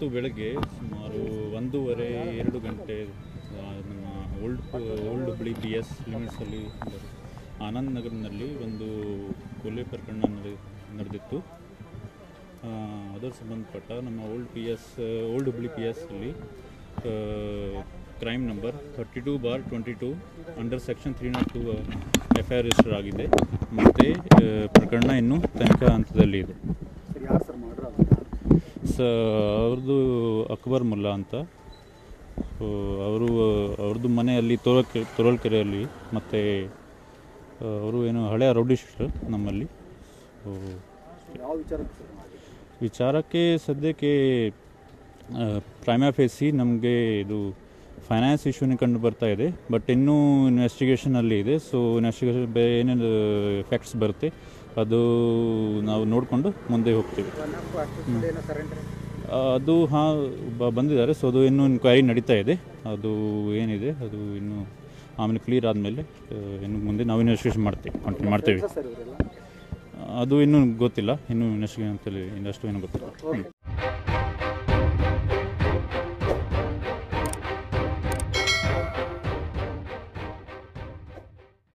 ಇವತ್ತು ಬೆಳಗ್ಗೆ ಸುಮಾರು 1:30-2 ಗಂಟೆ ನಮ್ಮ ಓಲ್ಡ್ ಹುಬ್ಳಿ PS ಲಿಮಿಟ್ಸಲ್ಲಿ ಆನಂದ್ ನಗರ್ನಲ್ಲಿ ಒಂದು ಕೊಲೆ ಪ್ರಕರಣ ನಡೆದಿತ್ತು. ಅದರ ಸಂಬಂಧಪಟ್ಟ ನಮ್ಮ ಓಲ್ಡ್ ಹುಬ್ಳಿ PS ಅಲ್ಲಿ crime number 32/22 under section 302 FIR register ಆಗಿದೆ ಮತ್ತು ಪ್ರಕರಣ ಇನ್ನೂ ತನಿಖಾ ಹಂತದಲ್ಲಿ ಇದೆ. ಅವ್ರದ್ದು ಅಕ್ಬರ್ ಮುಲ್ಲಾ ಅಂತ, ಅವ್ರದ್ದು ಮನೆಯಲ್ಲಿ ತೊರಲ್ಕೆರೆಯಲ್ಲಿ, ಮತ್ತು ಅವರು ಏನು ಹಳೆಯ ರೌಡಿಸ್ಟರ್ ನಮ್ಮಲ್ಲಿ. ವಿಚಾರಕ್ಕೆ ಸದ್ಯಕ್ಕೆ ಪ್ರೈಮಾ ಫೇಸಿ ನಮಗೆ ಇದು ಫೈನಾನ್ಸ್ ಇಶ್ಯೂನೇ ಕಂಡು ಬರ್ತಾ ಇದೆ, ಬಟ್ ಇನ್ನೂ ಇನ್ವೆಸ್ಟಿಗೇಷನಲ್ಲಿ ಇದೆ. ಸೊ ಇನ್ವೆಸ್ಟಿಗೇಷನ್ ಏನೇನು ಫ್ಯಾಕ್ಟ್ಸ್ ಬರುತ್ತೆ ಅದು ನಾವು ನೋಡಿಕೊಂಡು ಮುಂದೆ ಹೋಗ್ತೀವಿ. ಅದು ಬಂದಿದ್ದಾರೆ. ಸೊ ಅದು ಇನ್ನೂ ಇನ್ಕ್ವೈರಿ ನಡೀತಾ ಇದೆ. ಅದು ಏನಿದೆ ಅದು ಇನ್ನೂ ಆಮೇಲೆ ಕ್ಲಿಯರ್ ಆದಮೇಲೆ ಇನ್ನು ಮುಂದೆ ನಾವು ಇನ್ವೆಸ್ಟಿಗೇಷನ್ ಕಂಟಿನ್ಯೂ ಮಾಡ್ತೇವೆ. ಅದು ಇನ್ನೂ ಗೊತ್ತಿಲ್ಲ, ಇನ್ನೂ ಇನ್ವೆಸ್ಟಿಗೇಷನ್ ಅಂತೇಳಿ ಇನ್ನಷ್ಟು ಏನೂ ಗೊತ್ತಿಲ್ಲ.